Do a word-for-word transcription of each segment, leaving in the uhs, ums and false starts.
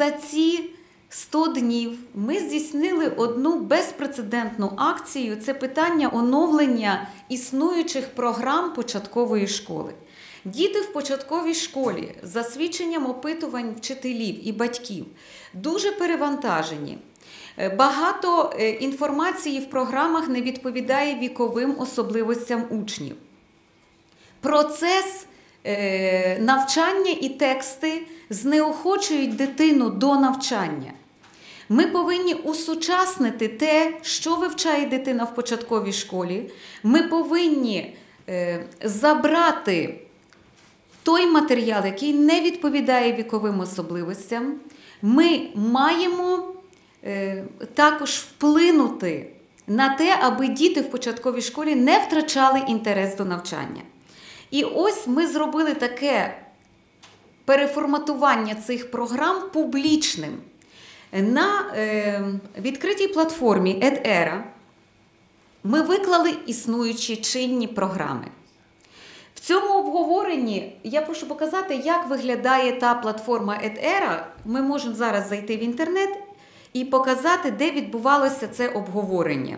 за ці сто днів ми здійснили одну безпрецедентну акцію – це питання оновлення існуючих програм початкової школи. Діти в початковій школі, за свідченням опитувань вчителів і батьків, дуже перевантажені. Багато інформації в програмах не відповідає віковим особливостям учнів. Процес навчання і тексти знеохочують дитину до навчання. Ми повинні усучаснити те, що вивчає дитина в початковій школі. Ми повинні забрати той матеріал, який не відповідає віковим особливостям. Ми маємо також вплинути на те, аби діти в початковій школі не втрачали інтерес до навчання. І ось ми зробили таке переформатування цих програм публічним. На е, відкритій платформі едера ми виклали існуючі чинні програми. В цьому обговоренні я прошу показати, як виглядає та платформа едера. Ми можемо зараз зайти в інтернет і показати, де відбувалося це обговорення.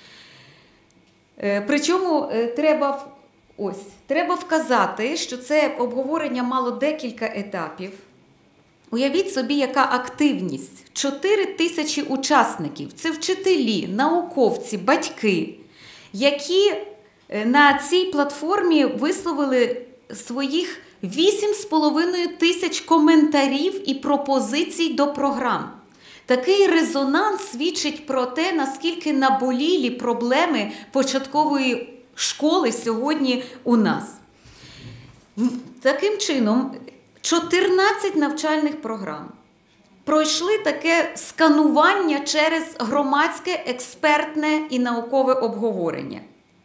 Е, причому е, треба, ось, треба вказати, що це обговорення мало декілька етапів. Уявіть собі, яка активність. чотири тисячі учасників. Це вчителі, науковці, батьки, які на цій платформі висловили своїх вісім з половиною тисяч коментарів і пропозицій до програм. Такий резонанс свідчить про те, наскільки наболілі проблеми початкової школи сьогодні у нас. Таким чином, чотирнадцять навчальних програм пройшли таке сканування через громадське, експертне і наукове обговорення.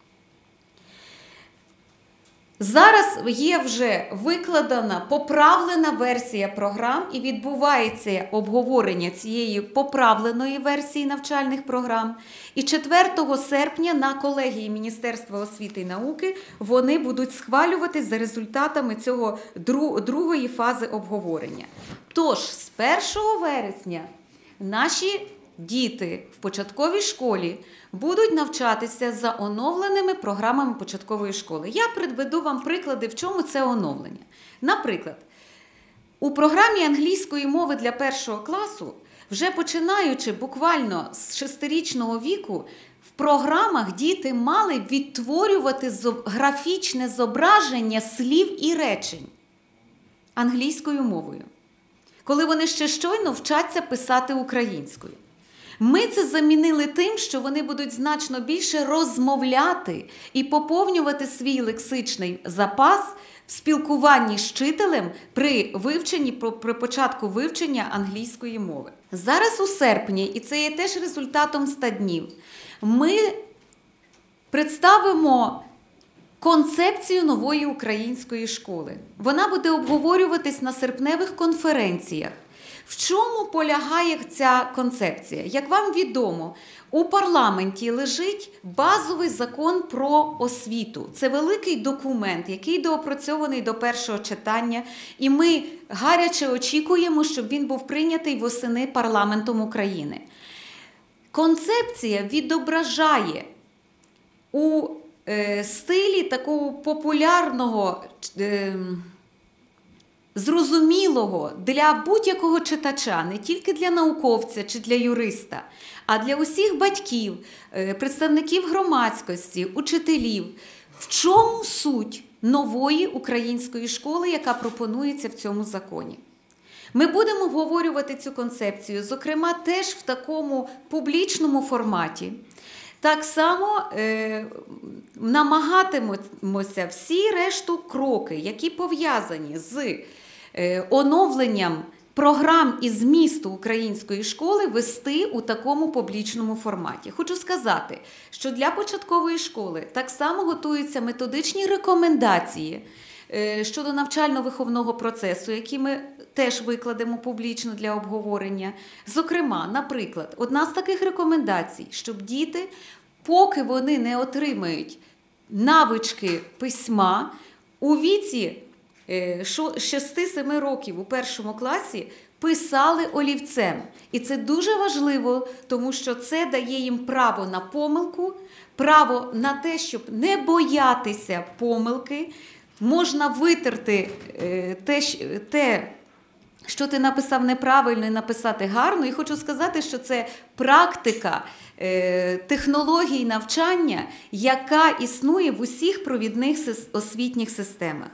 Зараз є вже викладена, поправлена версія програм і відбувається обговорення цієї поправленої версії навчальних програм. І четвертого серпня на колегії Міністерства освіти і науки вони будуть схвалюватись за результатами цього другої фази обговорення. Тож, з першого вересня наші діти в початковій школі будуть навчатися за оновленими програмами початкової школи. Я приведу вам приклади, в чому це оновлення. Наприклад, у програмі англійської мови для першого класу, вже починаючи буквально з шестирічного віку, в програмах діти мали відтворювати графічне зображення слів і речень англійською мовою, коли вони ще щойно вчаться писати українською. Ми це замінили тим, що вони будуть значно більше розмовляти і поповнювати свій лексичний запас в спілкуванні з вчителем при вивченні, при початку вивчення англійської мови. Зараз у серпні, і це є теж результатом ста днів, ми представимо концепцію нової української школи. Вона буде обговорюватись на серпневих конференціях. В чому полягає ця концепція? Як вам відомо, у парламенті лежить базовий закон про освіту. Це великий документ, який доопрацьований до першого читання, і ми гаряче очікуємо, щоб він був прийнятий восени парламентом України. Концепція відображає у е, стилі такого популярного, е, зрозумілого для будь-якого читача, не тільки для науковця чи для юриста, а для усіх батьків, представників громадськості, учителів, в чому суть нової української школи, яка пропонується в цьому законі. Ми будемо обговорювати цю концепцію, зокрема, теж в такому публічному форматі. Так само е, намагатимемося всі решту кроки, які пов'язані з е, оновленням програм і змісту української школи, вести у такому публічному форматі. Хочу сказати, що для початкової школи так само готуються методичні рекомендації е, щодо навчально-виховного процесу, які ми теж викладемо публічно для обговорення. Зокрема, наприклад, одна з таких рекомендацій, щоб діти, поки вони не отримають навички письма, у віці шести-семи років у першому класі писали олівцем. І це дуже важливо, тому що це дає їм право на помилку, право на те, щоб не боятися помилки. Можна витерти е, те, те, що ти написав неправильно, і написати гарно. І хочу сказати, що це практика е, технологій навчання, яка існує в усіх провідних освітніх системах.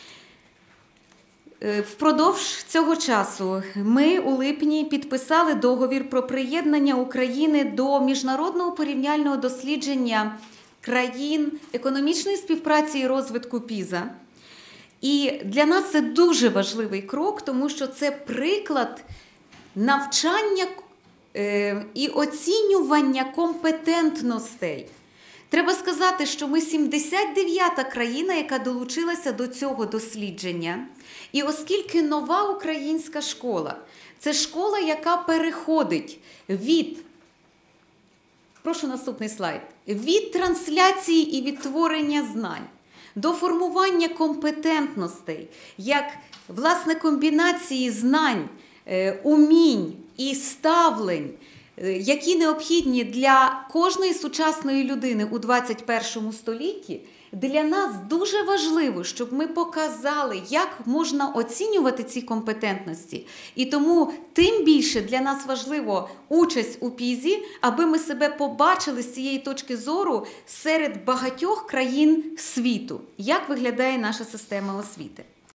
Впродовж цього часу ми у липні підписали договір про приєднання України до міжнародного порівняльного дослідження країн економічної співпраці і розвитку піза. І для нас це дуже важливий крок, тому що це приклад навчання і оцінювання компетентностей. Треба сказати, що ми сімдесят дев'ята країна, яка долучилася до цього дослідження. І оскільки нова українська школа – це школа, яка переходить від, прошу наступний слайд, від трансляції і відтворення знань до формування компетентностей, як, власне, комбінації знань, умінь і ставлень, які необхідні для кожної сучасної людини у двадцять першому столітті, для нас дуже важливо, щоб ми показали, як можна оцінювати ці компетентності. І тому тим більше для нас важливо участь у пізі, аби ми себе побачили з цієї точки зору серед багатьох країн світу, як виглядає наша система освіти.